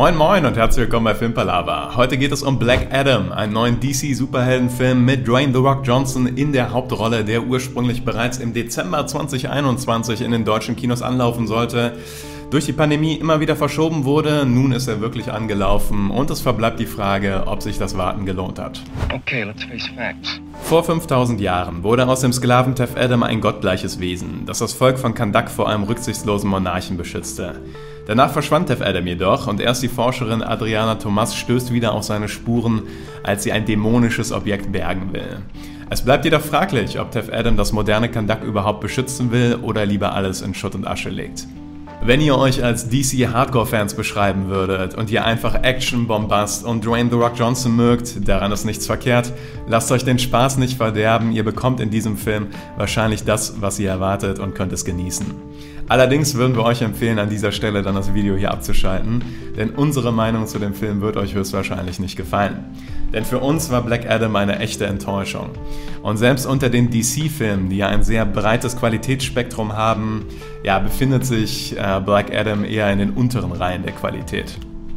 Moin moin und herzlich willkommen bei Filmpalava. Heute geht es um Black Adam, einen neuen DC-Superheldenfilm mit Dwayne „The Rock“ Johnson in der Hauptrolle, der ursprünglich bereits im Dezember 2021 in den deutschen Kinos anlaufen sollte. Durch die Pandemie immer wieder verschoben wurde, nun ist er wirklich angelaufen und es verbleibt die Frage, ob sich das Warten gelohnt hat. Okay, let's face facts. Vor 5000 Jahren wurde aus dem Sklaven Teth Adam ein gottgleiches Wesen, das das Volk von Kahndaq vor einem rücksichtslosen Monarchen beschützte. Danach verschwand Teth Adam jedoch und erst die Forscherin Adriana Thomas stößt wieder auf seine Spuren, als sie ein dämonisches Objekt bergen will. Es bleibt jedoch fraglich, ob Teth Adam das moderne Kahndaq überhaupt beschützen will oder lieber alles in Schutt und Asche legt. Wenn ihr euch als DC-Hardcore-Fans beschreiben würdet und ihr einfach Action, Bombast und Dwayne „The Rock“ Johnson mögt, daran ist nichts verkehrt, lasst euch den Spaß nicht verderben, ihr bekommt in diesem Film wahrscheinlich das, was ihr erwartet und könnt es genießen. Allerdings würden wir euch empfehlen, an dieser Stelle dann das Video hier abzuschalten, denn unsere Meinung zu dem Film wird euch höchstwahrscheinlich nicht gefallen. Denn für uns war Black Adam eine echte Enttäuschung. Und selbst unter den DC-Filmen, die ja ein sehr breites Qualitätsspektrum haben, befindet sich Black Adam eher in den unteren Reihen der Qualität.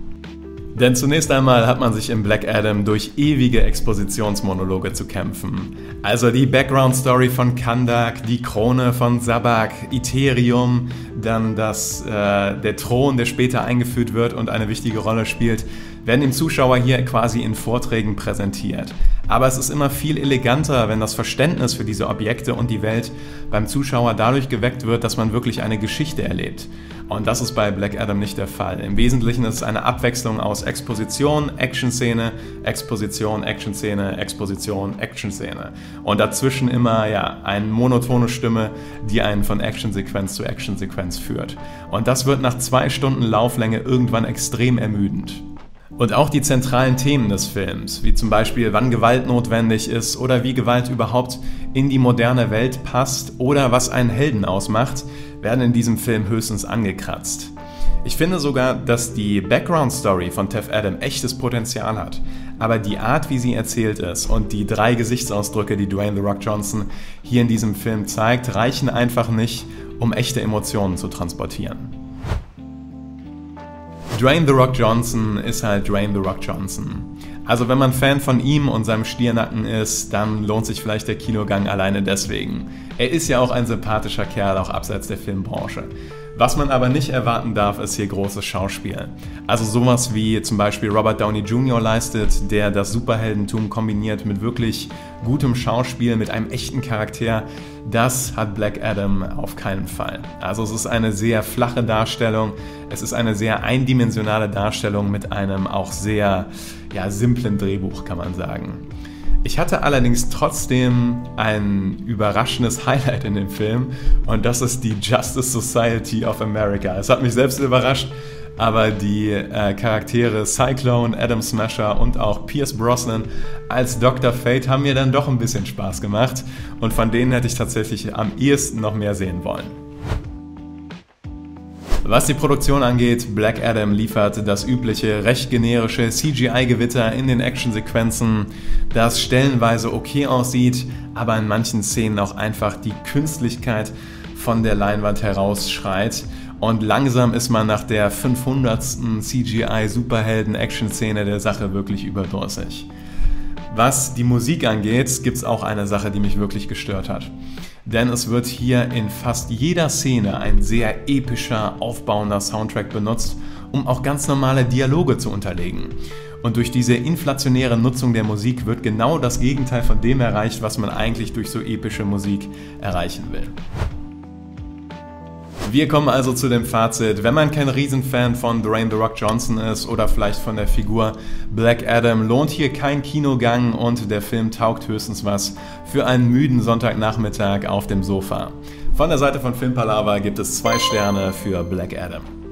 Denn zunächst einmal hat man sich in Black Adam durch ewige Expositionsmonologe zu kämpfen. Also die Background-Story von Kahndaq, die Krone von Sabbac, Ethereum, dann der Thron, der später eingeführt wird und eine wichtige Rolle spielt, werden dem Zuschauer hier quasi in Vorträgen präsentiert. Aber es ist immer viel eleganter, wenn das Verständnis für diese Objekte und die Welt beim Zuschauer dadurch geweckt wird, dass man wirklich eine Geschichte erlebt. Und das ist bei Black Adam nicht der Fall. Im Wesentlichen ist es eine Abwechslung aus Exposition, Action-Szene, Exposition, Action-Szene, Exposition, Action-Szene. Und dazwischen immer eine monotone Stimme, die einen von Actionsequenz zu Actionsequenz führt. Und das wird nach 2 Stunden Lauflänge irgendwann extrem ermüdend. Und auch die zentralen Themen des Films, wie zum Beispiel wann Gewalt notwendig ist oder wie Gewalt überhaupt in die moderne Welt passt oder was einen Helden ausmacht, werden in diesem Film höchstens angekratzt. Ich finde sogar, dass die Background-Story von Teth Adam echtes Potenzial hat, aber die Art, wie sie erzählt ist und die 3 Gesichtsausdrücke, die Dwayne „The Rock“ Johnson hier in diesem Film zeigt, reichen einfach nicht, um echte Emotionen zu transportieren. Dwayne „The Rock“ Johnson ist halt Dwayne „The Rock“ Johnson. Also wenn man Fan von ihm und seinem Stiernacken ist, dann lohnt sich vielleicht der Kinogang alleine deswegen. Er ist ja auch ein sympathischer Kerl, auch abseits der Filmbranche. Was man aber nicht erwarten darf, ist hier großes Schauspiel. Also sowas wie zum Beispiel Robert Downey Jr. leistet, der das Superheldentum kombiniert mit wirklich gutem Schauspiel, mit einem echten Charakter, das hat Black Adam auf keinen Fall. Also es ist eine sehr flache Darstellung, es ist eine sehr eindimensionale Darstellung mit einem auch sehr simplen Drehbuch, kann man sagen. Ich hatte allerdings trotzdem ein überraschendes Highlight in dem Film und das ist die Justice Society of America. Es hat mich selbst überrascht, aber die Charaktere Cyclone, Adam Smasher und auch Pierce Brosnan als Dr. Fate haben mir dann doch ein bisschen Spaß gemacht und von denen hätte ich tatsächlich am ehesten noch mehr sehen wollen. Was die Produktion angeht, Black Adam liefert das übliche, recht generische CGI-Gewitter in den Actionsequenzen, das stellenweise okay aussieht, aber in manchen Szenen auch einfach die Künstlichkeit von der Leinwand herausschreit. Und langsam ist man nach der 500. CGI-Superhelden-Action-Szene der Sache wirklich überdrüssig. Was die Musik angeht, gibt es auch eine Sache, die mich wirklich gestört hat. Denn es wird hier in fast jeder Szene ein sehr epischer, aufbauender Soundtrack benutzt, um auch ganz normale Dialoge zu unterlegen. Und durch diese inflationäre Nutzung der Musik wird genau das Gegenteil von dem erreicht, was man eigentlich durch so epische Musik erreichen will. Wir kommen also zu dem Fazit, wenn man kein Riesenfan von Dwayne „The Rock“ Johnson ist oder vielleicht von der Figur Black Adam, lohnt hier kein Kinogang und der Film taugt höchstens was für einen müden Sonntagnachmittag auf dem Sofa. Von der Seite von Filmpalava gibt es 2 Sterne für Black Adam.